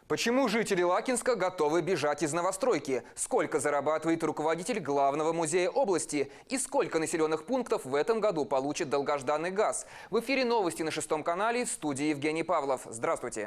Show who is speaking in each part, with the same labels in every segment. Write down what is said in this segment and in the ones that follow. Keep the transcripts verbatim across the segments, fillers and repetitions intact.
Speaker 1: Почему жители Лакинска готовы бежать из новостройки? Сколько зарабатывает руководитель главного музея области? И сколько населенных пунктов в этом году получит долгожданный газ? В эфире новости на шестом канале, в студии Евгений Павлов. Здравствуйте.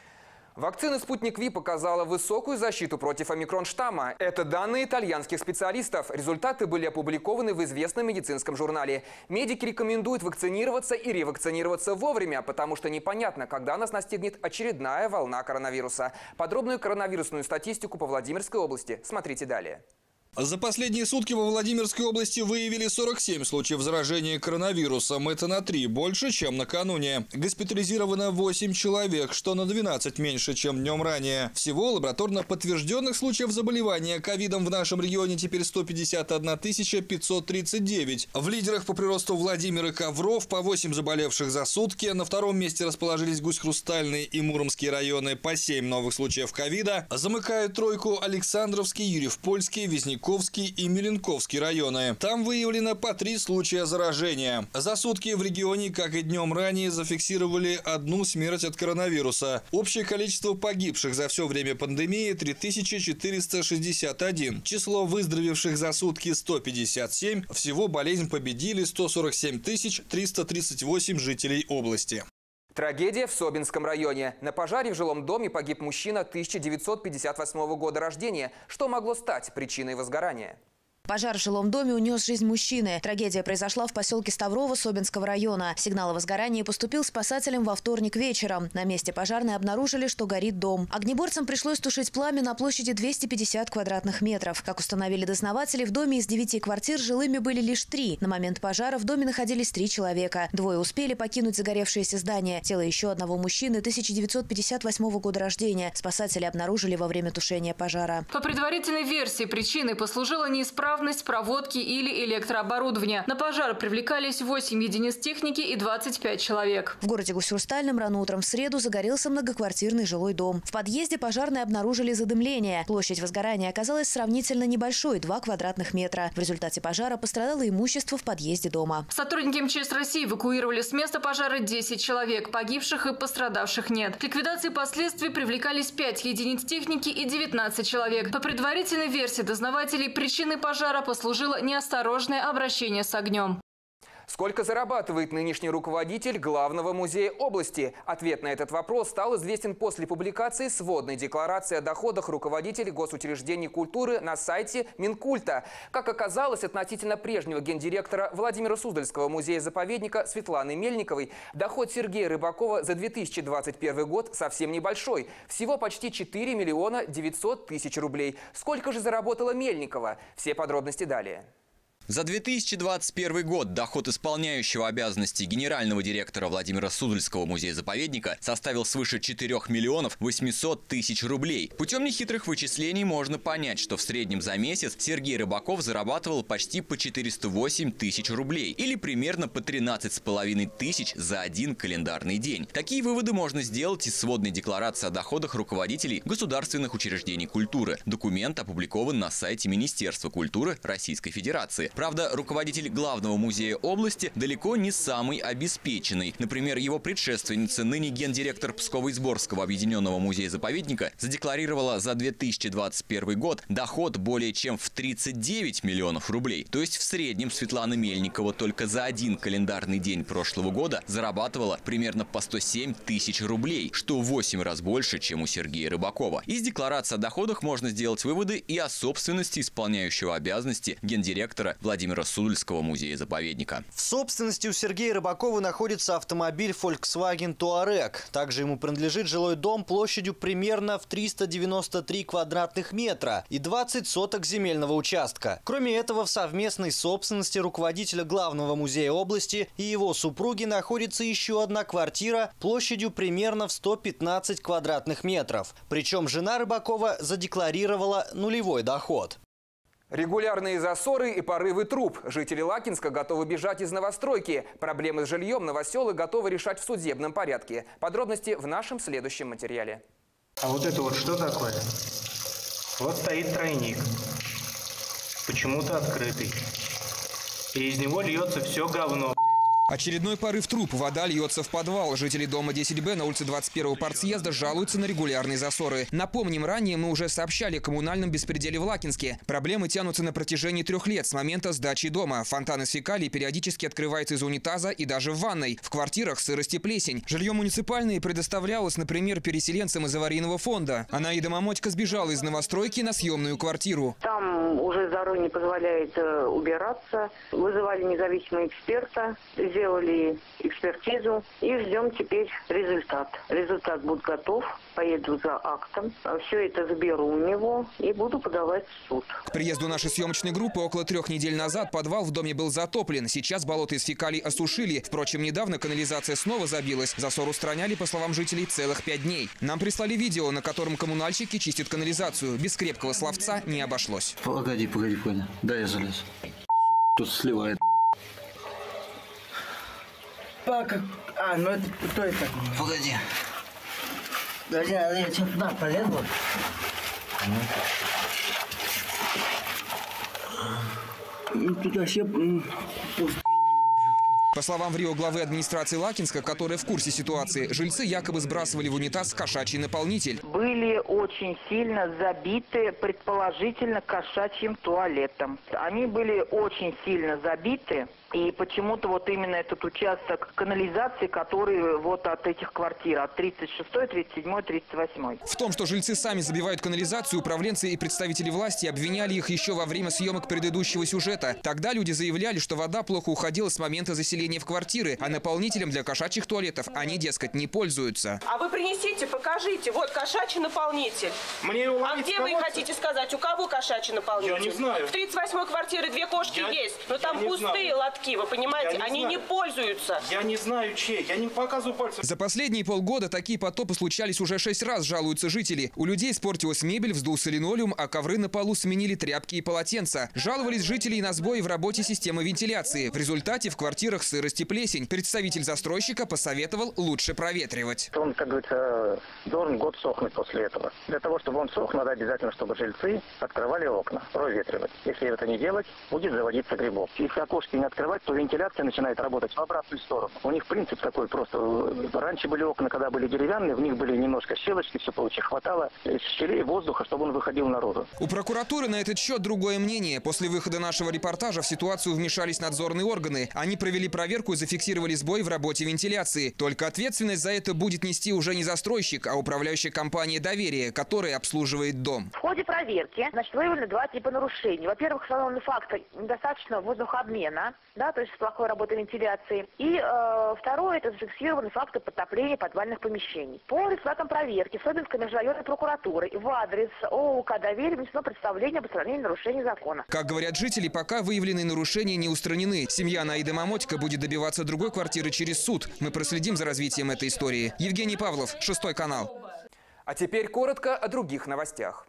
Speaker 1: Вакцина «Спутник Ви» показала высокую защиту против омикрон-штамма. Это данные итальянских специалистов. Результаты были опубликованы в известном медицинском журнале. Медики рекомендуют вакцинироваться и ревакцинироваться вовремя, потому что непонятно, когда нас настигнет очередная волна коронавируса. Подробную коронавирусную статистику по Владимирской области смотрите далее.
Speaker 2: За последние сутки во Владимирской области выявили сорок семь случаев заражения коронавирусом. Это на три больше, чем накануне. Госпитализировано восемь человек, что на двенадцать меньше, чем днем ранее. Всего лабораторно подтвержденных случаев заболевания ковидом в нашем регионе теперь сто пятьдесят одна тысяча пятьсот тридцать девять. В лидерах по приросту Владимир и Ковров, по восемь заболевших за сутки. На втором месте расположились Гусь-Хрустальный и Муромские районы, по семь новых случаев ковида. Замыкают тройку Александровский, Юрьев-Польский, Визняковский и Меленковский районы. Там выявлено по три случая заражения. За сутки в регионе, как и днем ранее, зафиксировали одну смерть от коронавируса. Общее количество погибших за все время пандемии – три тысячи четыреста шестьдесят один. Число выздоровевших за сутки – сто пятьдесят семь. Всего болезнь победили сто сорок семь тысяч триста тридцать восемь жителей области.
Speaker 1: Трагедия в Собинском районе. На пожаре в жилом доме погиб мужчина тысяча девятьсот пятьдесят восьмого года рождения. Что могло стать причиной возгорания?
Speaker 3: Пожар в жилом доме унес жизнь мужчины. Трагедия произошла в поселке Ставрово Собинского района. Сигнал о возгорании поступил спасателям во вторник вечером. На месте пожарные обнаружили, что горит дом. Огнеборцам пришлось тушить пламя на площади двести пятьдесят квадратных метров. Как установили дознаватели, в доме из девяти квартир жилыми были лишь три. На момент пожара в доме находились три человека. Двое успели покинуть загоревшееся здание. Тело еще одного мужчины тысяча девятьсот пятьдесят восьмого года рождения спасатели обнаружили во время тушения пожара.
Speaker 4: По предварительной версии, причиной послужила неисправность проводки или электрооборудования. На пожар привлекались восемь единиц техники и двадцать пять человек.
Speaker 3: В городе Гусь-Хрустальном рано утром в среду загорелся многоквартирный жилой дом. В подъезде пожарные обнаружили задымление. Площадь возгорания оказалась сравнительно небольшой – два квадратных метра. В результате пожара пострадало имущество в подъезде дома.
Speaker 4: Сотрудники МЧС России эвакуировали с места пожара десять человек. Погибших и пострадавших нет. К ликвидации последствий привлекались пять единиц техники и девятнадцать человек. По предварительной версии дознавателей, причиной пожара послужило неосторожное обращение с огнем.
Speaker 1: Сколько зарабатывает нынешний руководитель главного музея области? Ответ на этот вопрос стал известен после публикации сводной декларации о доходах руководителей госучреждений культуры на сайте Минкульта. Как оказалось, относительно прежнего гендиректора Владимира Суздальского музея-заповедника Светланы Мельниковой, доход Сергея Рыбакова за две тысячи двадцать первый год совсем небольшой. Всего почти четыре миллиона девятьсот тысяч рублей. Сколько же заработала Мельникова? Все подробности далее.
Speaker 5: За две тысячи двадцать первый год доход исполняющего обязанности генерального директора Владимира Суздальского музея-заповедника составил свыше четырёх миллионов восьмисот тысяч рублей. Путем нехитрых вычислений можно понять, что в среднем за месяц Сергей Рыбаков зарабатывал почти по четыреста восемь тысяч рублей или примерно по тринадцать с половиной тысяч за один календарный день. Такие выводы можно сделать из сводной декларации о доходах руководителей государственных учреждений культуры. Документ опубликован на сайте Министерства культуры Российской Федерации. Правда, руководитель главного музея области далеко не самый обеспеченный. Например, его предшественница, ныне гендиректор Псково-Изборского объединенного музея-заповедника, задекларировала за две тысячи двадцать первый год доход более чем в тридцать девять миллионов рублей. То есть в среднем Светлана Мельникова только за один календарный день прошлого года зарабатывала примерно по сто семь тысяч рублей, что в восемь раз больше, чем у Сергея Рыбакова. Из декларации о доходах можно сделать выводы и о собственности исполняющего обязанности гендиректора Владимира Суздальского музея-заповедника.
Speaker 6: В собственности у Сергея Рыбакова находится автомобиль Volkswagen Touareg. Также ему принадлежит жилой дом площадью примерно в триста девяносто три квадратных метра и двадцать соток земельного участка. Кроме этого, в совместной собственности руководителя главного музея области и его супруги находится еще одна квартира площадью примерно в сто пятнадцать квадратных метров. Причем жена Рыбакова задекларировала нулевой доход.
Speaker 1: Регулярные засоры и порывы труб. Жители Лакинска готовы бежать из новостройки. Проблемы с жильем новоселы готовы решать в судебном порядке. Подробности в нашем следующем материале.
Speaker 7: А вот это вот что такое? Вот стоит тройник. Почему-то открытый. И из него льется все говно.
Speaker 1: Очередной порыв труб. Вода льется в подвал. Жители дома десять Б на улице двадцать первого партсъезда жалуются на регулярные засоры. Напомним, ранее мы уже сообщали о коммунальном беспределе в Лакинске. Проблемы тянутся на протяжении трех лет с момента сдачи дома. Фонтан из фекалий периодически открывается из унитаза и даже в ванной. В квартирах сырость и плесень. Жилье муниципальное предоставлялось, например, переселенцам из аварийного фонда. Анаида Мамотько сбежала из новостройки на съемную квартиру.
Speaker 8: Там уже здоровье не позволяет э, убираться. Вызывали независимого эксперта. Сделали экспертизу и ждем теперь результат. Результат будет готов, поеду за актом, все это заберу у него и буду подавать в суд.
Speaker 1: К приезду нашей съемочной группы около трех недель назад подвал в доме был затоплен. Сейчас болото из фекалий осушили. Впрочем, недавно канализация снова забилась. Засор устраняли, по словам жителей, целых пять дней. Нам прислали видео, на котором коммунальщики чистят канализацию. Без крепкого словца не обошлось.
Speaker 9: Погоди, погоди, понял. Да, я залез. Тут сливает.
Speaker 10: Как... А, ну это кто это?
Speaker 9: Погоди.
Speaker 10: Подожди, я сейчас туда полезу. Тут вообще пусто.
Speaker 1: По словам в Рио главы администрации Лакинска, которая в курсе ситуации, жильцы якобы сбрасывали в унитаз кошачий наполнитель.
Speaker 8: Были очень сильно забиты, предположительно, кошачьим туалетом. Они были очень сильно забиты. И почему-то вот именно этот участок канализации, который вот от этих квартир, от тридцать шестой, тридцать седьмой, тридцать восьмой.
Speaker 1: В том, что жильцы сами забивают канализацию, управленцы и представители власти обвиняли их еще во время съемок предыдущего сюжета. Тогда люди заявляли, что вода плохо уходила с момента заселения в квартиры, а наполнителем для кошачьих туалетов они, дескать, не пользуются.
Speaker 11: А вы принесите, покажите. Вот кошачий наполнитель.
Speaker 7: Мне
Speaker 11: а где вы хотите сказать, у кого кошачий наполнитель?
Speaker 7: Я не знаю.
Speaker 11: В тридцать восьмой квартире две кошки
Speaker 7: я,
Speaker 11: есть, но там пустые лотки. Вы понимаете,
Speaker 7: не
Speaker 11: они
Speaker 7: знаю.
Speaker 11: не пользуются.
Speaker 7: Я не знаю, чей. Я не показываю пальцем.
Speaker 1: За последние полгода такие потопы случались уже шесть раз, жалуются жители. У людей испортилась мебель, вздулся линолеум, а ковры на полу сменили тряпки и полотенца. Жаловались жители и на сбои в работе системы вентиляции. В результате в квартирах сырость и плесень. Представитель застройщика посоветовал лучше проветривать.
Speaker 12: Он, как говорится, должен год сохнуть после этого. Для того, чтобы он сох, надо обязательно, чтобы жильцы открывали окна, проветривать. Если это не делать, будет заводиться грибок. Если окошки не открывать, то вентиляция начинает работать в обратную сторону. У них принцип такой просто. Раньше были окна, когда были деревянные, в них были немножко щелочки, все получше хватало из щелей воздуха, чтобы он выходил наружу.
Speaker 1: У прокуратуры на этот счет другое мнение. После выхода нашего репортажа в ситуацию вмешались надзорные органы. Они провели проверку и зафиксировали сбой в работе вентиляции. Только ответственность за это будет нести уже не застройщик, а управляющая компания «Доверие», которая обслуживает дом.
Speaker 8: В ходе проверки, значит, выявлены два типа нарушений. Во-первых, установлены факты недостаточного воздухообмена, да, то есть плохой работы вентиляции. И э, второе, это зафиксированы факты подтопления подвальных помещений. По результатам проверки Собинской межрайонной прокуратуры в адрес ОУК «Доверие» внесено представление об устранении нарушений закона.
Speaker 1: Как говорят жители, пока выявленные нарушения не устранены. Семья Анаиды Мамотько будет добиваться другой квартиры через суд. Мы проследим за развитием этой истории. Евгений Павлов, Шестой канал. А теперь коротко о других новостях.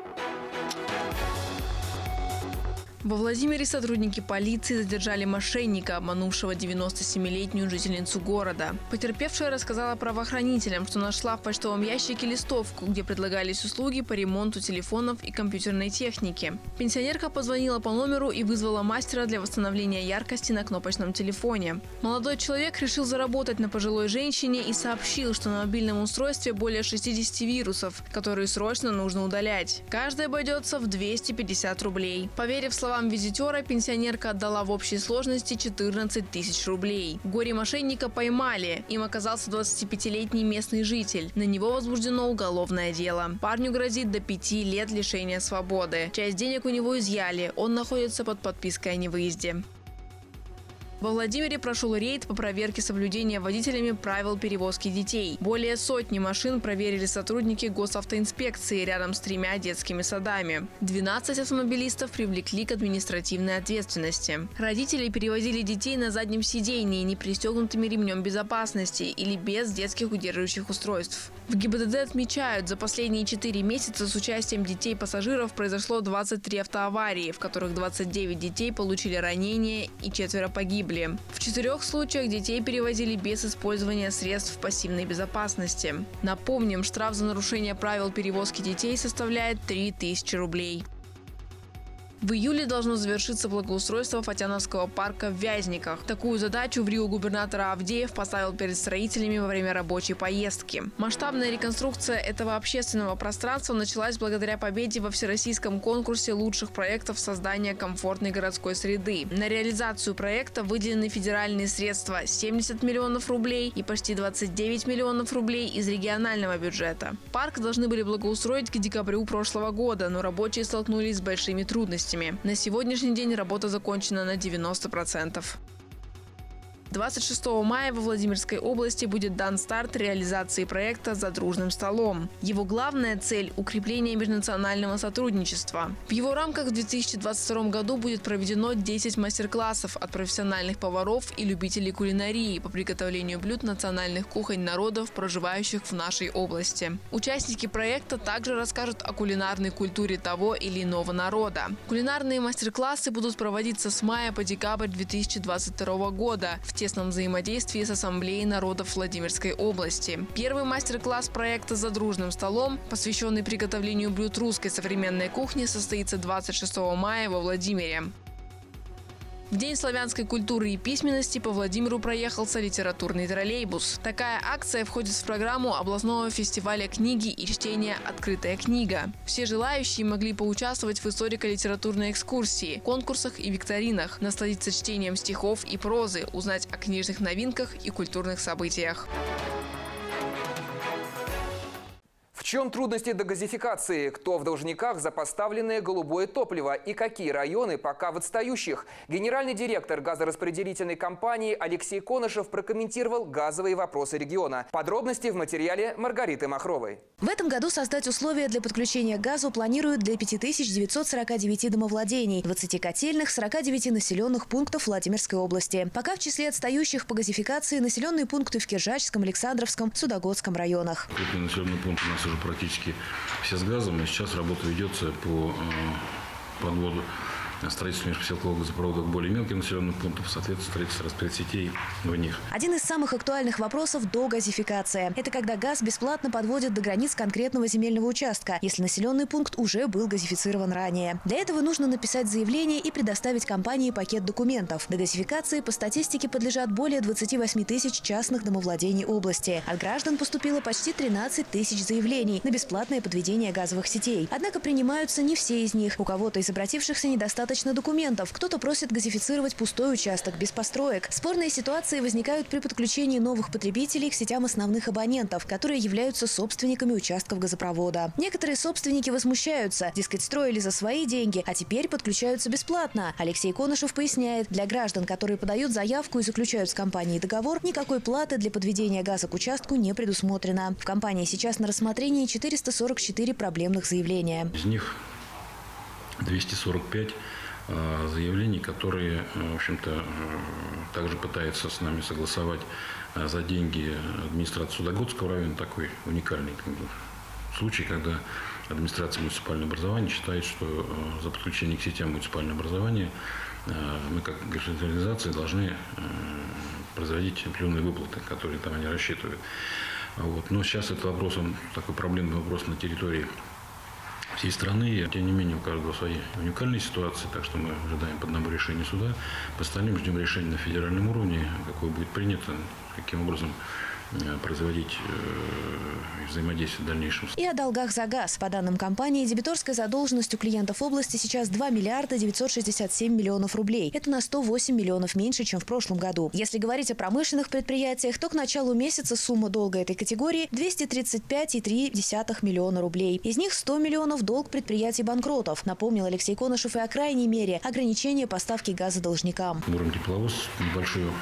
Speaker 4: Во Владимире сотрудники полиции задержали мошенника, обманувшего девяностосемилетнюю жительницу города. Потерпевшая рассказала правоохранителям, что нашла в почтовом ящике листовку, где предлагались услуги по ремонту телефонов и компьютерной техники. Пенсионерка позвонила по номеру и вызвала мастера для восстановления яркости на кнопочном телефоне. Молодой человек решил заработать на пожилой женщине и сообщил, что на мобильном устройстве более шестидесяти вирусов, которые срочно нужно удалять. Каждый обойдется в двести пятьдесят рублей. Поверив словам По словам визитера, пенсионерка отдала в общей сложности четырнадцать тысяч рублей. Горе-мошенника поймали. Им оказался двадцатипятилетний местный житель. На него возбуждено уголовное дело. Парню грозит до пяти лет лишения свободы. Часть денег у него изъяли. Он находится под подпиской о невыезде. Во Владимире прошел рейд по проверке соблюдения водителями правил перевозки детей. Более сотни машин проверили сотрудники госавтоинспекции рядом с тремя детскими садами. двенадцать автомобилистов привлекли к административной ответственности. Родители перевозили детей на заднем сидении, не пристегнутыми ремнем безопасности или без детских удерживающих устройств. В ГИБДД отмечают, за последние четыре месяца с участием детей-пассажиров произошло двадцать три автоаварии, в которых двадцать девять детей получили ранения и четверо погибли. В четырех случаях детей перевозили без использования средств пассивной безопасности. Напомним, штраф за нарушение правил перевозки детей составляет три тысячи рублей.
Speaker 13: В июле должно завершиться благоустройство Фатяновского парка в Вязниках. Такую задачу в Рио губернатор Авдеев поставил перед строителями во время рабочей поездки. Масштабная реконструкция этого общественного пространства началась благодаря победе во всероссийском конкурсе лучших проектов создания комфортной городской среды. На реализацию проекта выделены федеральные средства – семьдесят миллионов рублей и почти двадцать девять миллионов рублей из регионального бюджета. Парк должны были благоустроить к декабрю прошлого года, но рабочие столкнулись с большими трудностями. На сегодняшний день работа закончена на девяносто процентов. двадцать шестого мая во Владимирской области будет дан старт реализации проекта «За дружным столом». Его главная цель – укрепление межнационального сотрудничества. В его рамках в две тысячи двадцать втором году будет проведено десять мастер-классов от профессиональных поваров и любителей кулинарии по приготовлению блюд национальных кухонь народов, проживающих в нашей области. Участники проекта также расскажут о кулинарной культуре того или иного народа. Кулинарные мастер-классы будут проводиться с мая по декабрь две тысячи двадцать второго года в тесном взаимодействии с Ассамблеей народов Владимирской области. Первый мастер-класс проекта «За дружным столом», посвященный приготовлению блюд русской современной кухни, состоится двадцать шестого мая во Владимире. В День славянской культуры и письменности по Владимиру проехался литературный троллейбус. Такая акция входит в программу областного фестиваля книги и чтения «Открытая книга». Все желающие могли поучаствовать в историко-литературной экскурсии, конкурсах и викторинах, насладиться чтением стихов и прозы, узнать о книжных новинках и культурных событиях.
Speaker 1: В чем трудности дегазификации? Кто в должниках за поставленное голубое топливо? И какие районы пока в отстающих? Генеральный директор газораспределительной компании Алексей Конышев прокомментировал газовые вопросы региона. Подробности в материале Маргариты Махровой.
Speaker 3: В этом году создать условия для подключения к газу планируют для пяти тысяч девятисот сорока девяти домовладений, двадцати котельных, сорока девяти населенных пунктов Владимирской области. Пока в числе отстающих по газификации населенные пункты в Киржачском, Александровском, Судогодском районах.
Speaker 14: Крупные населенные пункты у нас уже практически все с газом. И сейчас работа ведется по э, подводу строительства межпоселковых газопроводов более мелких населенных пунктов, соответственно, строительство распределсетей в них.
Speaker 3: Один из самых актуальных вопросов – догазификация. Это когда газ бесплатно подводят до границ конкретного земельного участка, если населенный пункт уже был газифицирован ранее. Для этого нужно написать заявление и предоставить компании пакет документов. Догазификации по статистике подлежат более двадцати восьми тысяч частных домовладений области. От граждан поступило почти тринадцать тысяч заявлений на бесплатное подведение газовых сетей. Однако принимаются не все из них. У кого-то из обратившихся недостаточно документов. Кто-то просит газифицировать пустой участок без построек. Спорные ситуации возникают при подключении новых потребителей к сетям основных абонентов, которые являются собственниками участков газопровода. Некоторые собственники возмущаются. Дескать, строили за свои деньги, а теперь подключаются бесплатно. Алексей Конышев поясняет, для граждан, которые подают заявку и заключают с компанией договор, никакой платы для подведения газа к участку не предусмотрено. В компании сейчас на рассмотрении четыреста сорок четыре проблемных заявления.
Speaker 14: Из них двести сорок пять заявлений, которые, в общем-то, также пытаются с нами согласовать за деньги администрации Судогодского района. Такой уникальный случай, когда администрация муниципального образования считает, что за подключение к сетям муниципального образования мы, как государственная организация, должны производить определенные выплаты, которые там они рассчитывают. Вот. Но сейчас это вопрос, он такой проблемный вопрос на территории всей страны. Тем не менее, у каждого свои уникальные ситуации, так что мы ожидаем по одному решению суда. По остальным ждем решения на федеральном уровне, какое будет принято, каким образом производить э, взаимодействие в дальнейшем.
Speaker 3: И о долгах за газ. По данным компании, дебиторская задолженность у клиентов области сейчас два миллиарда девятьсот шестьдесят семь миллионов рублей. Это на сто восемь миллионов меньше, чем в прошлом году. Если говорить о промышленных предприятиях, то к началу месяца сумма долга этой категории двести тридцать пять целых три десятых миллиона рублей. Из них сто миллионов долг предприятий-банкротов. Напомнил Алексей Конышев и о крайней мере ограничения поставки газа должникам.
Speaker 14: Уровень тепловоз небольшую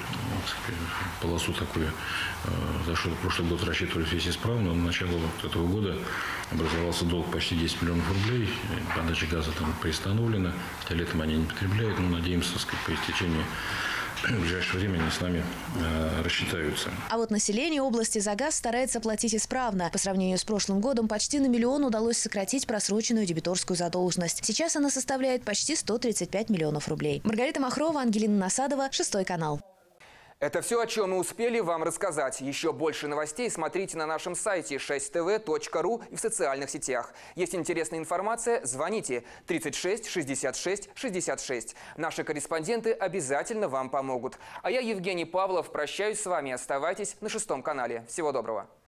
Speaker 14: полосу такую, за что в прошлый год рассчитывались весь исправно. На начало этого года образовался долг почти десять миллионов рублей. Подача газа там приостановлена. Летом они не потребляют, но надеемся, так сказать, по истечении в ближайшее время они с нами э, рассчитаются.
Speaker 3: А вот население области за газ старается платить исправно. По сравнению с прошлым годом почти на миллион удалось сократить просроченную дебиторскую задолженность. Сейчас она составляет почти сто тридцать пять миллионов рублей. Маргарита Махрова, Ангелина Насадова, Шестой канал.
Speaker 1: Это все, о чем мы успели вам рассказать. Еще больше новостей смотрите на нашем сайте шесть тэ вэ точка ру и в социальных сетях. Есть интересная информация, звоните тридцать шесть шестьдесят шесть шестьдесят шесть. Наши корреспонденты обязательно вам помогут. А я, Евгений Павлов, прощаюсь с вами. Оставайтесь на шестом канале. Всего доброго.